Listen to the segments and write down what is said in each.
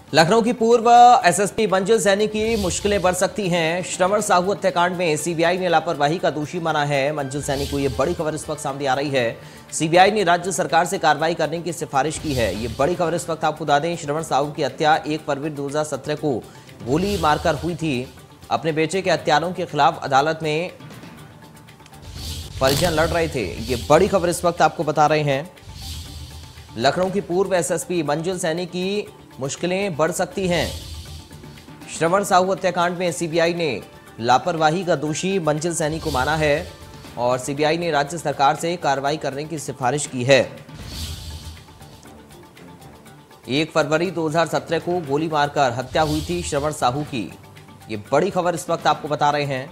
लखनऊ की पूर्व एसएसपी मंजिल सैनी की मुश्किलें बढ़ सकती हैं। श्रवण साहू हत्याकांड में सीबीआई ने लापरवाही का दोषी माना है मंजिल सैनी को। ये बड़ी खबर इस वक्त सामने आ रही है। सीबीआई ने राज्य सरकार से कार्रवाई करने की सिफारिश की है। ये बड़ी खबर इस वक्त आपको बता दें, श्रवण साहू की हत्या 1 फरवरी 2017 को गोली मारकर हुई थी। अपने बेटे के हत्यारों के खिलाफ अदालत में परिजन लड़ रहे थे। ये बड़ी खबर इस वक्त आपको बता रहे हैं। लखनऊ की पूर्व एसएसपी मंजिल सैनी की मुश्किलें बढ़ सकती हैं। श्रवण साहू हत्याकांड में सीबीआई ने लापरवाही का दोषी मंजिल सैनी को माना है और सीबीआई ने राज्य सरकार से कार्रवाई करने की सिफारिश की है। 1 फरवरी 2017 को गोली मारकर हत्या हुई थी श्रवण साहू की। ये बड़ी खबर इस वक्त आपको बता रहे हैं।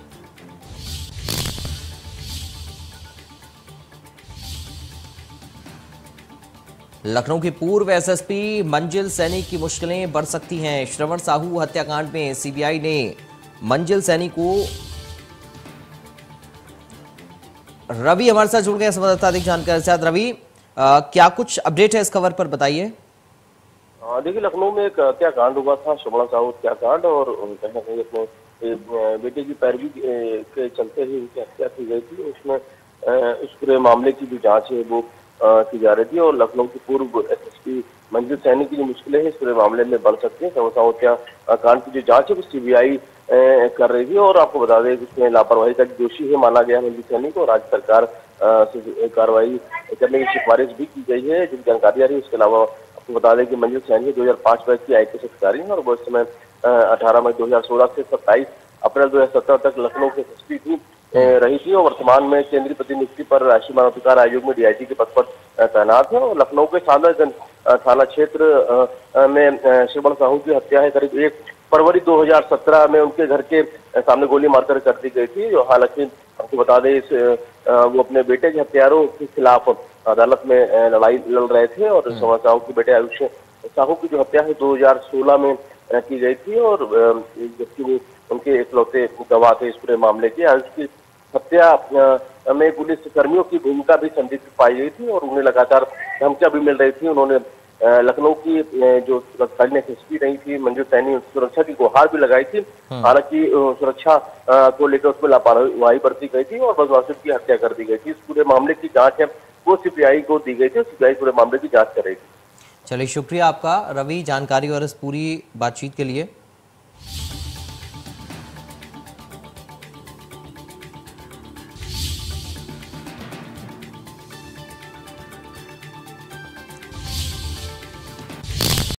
लखनऊ की पूर्व एसएसपी मंजिल सैनी की मुश्किलें बढ़ सकती हैं। श्रवण साहू हत्याकांड में सीबीआई ने मंजिल सैनी को रवि हमारे साथ जुड़ गए संवाददाता अधिक जानकारी के साथ। रवि, क्या कुछ अपडेट है इस खबर पर, बताइए। देखिए, लखनऊ में एक हत्याकांड हुआ था, श्रवण साहू हत्याकांड, और कहीं ना कहीं अपने बेटे की पैरवी के चलते ही उनकी हत्या की गई थी। उसमें उस पूरे मामले की जो जांच है वो की जा रही थी और लखनऊ की पूर्व एसएसपी मंजिल सैनी की जो मुश्किलें हैं इस पूरे मामले में बढ़ सकती है। श्रवण साहू हत्याकांड की जो जांच है वो सीबीआई कर रही थी और आपको बता दें कि उसमें लापरवाही का दोषी है माना गया मंजिल सैनी को। राज्य सरकार से कार्रवाई करने की सिफारिश भी की गई है, जिन जानकारी आ रही है। उसके अलावा आपको बता दें कि मंजिल सैनी 2005 बैच की आईपीएस अधिकारी है और वो इस समय 18 मई 2016 से 27 अप्रैल 2017 तक लखनऊ के एसएसपी भी रही थी और वर्तमान में केंद्रीय प्रतिनियुक्ति पर राष्ट्रीय मानवाधिकार आयोग में डीआईजी के पद पर तैनात है। और लखनऊ के सादरगंज थाना क्षेत्र में श्रवण साहू की हत्या है करीब 1 फरवरी 2017 में उनके घर के सामने गोली मारकर कर दी गई थी। जो हालांकि आपको बता दें वो अपने बेटे के हत्यारों के खिलाफ अदालत में लड़ाई लड़ रहे थे और श्रवण साहू के बेटे आयुष साहू की जो हत्या है 2016 में की गई थी और जबकि वो उनके इकलौते गवाह थे इस पूरे मामले के। आयुष की हत्या में पुलिस कर्मियों की भूमिका भी संदिग्ध पाई गई थी और उन्हें लगातार धमकियां भी मिल रही थी। उन्होंने लखनऊ की जो तत्कालीन एसएसपी रही थी मंजिल सैनी, सुरक्षा की गुहार भी लगाई थी। हालांकि सुरक्षा को लेकर उसमें लापरवाही बरती गई थी और बदमाशों की हत्या कर दी गई थी। इस पूरे मामले की जांच है वो सीबीआई को दी गई थी। सीबीआई पूरे मामले की जांच करेगी। चलिए, शुक्रिया आपका रवि, जानकारी और इस पूरी बातचीत के लिए।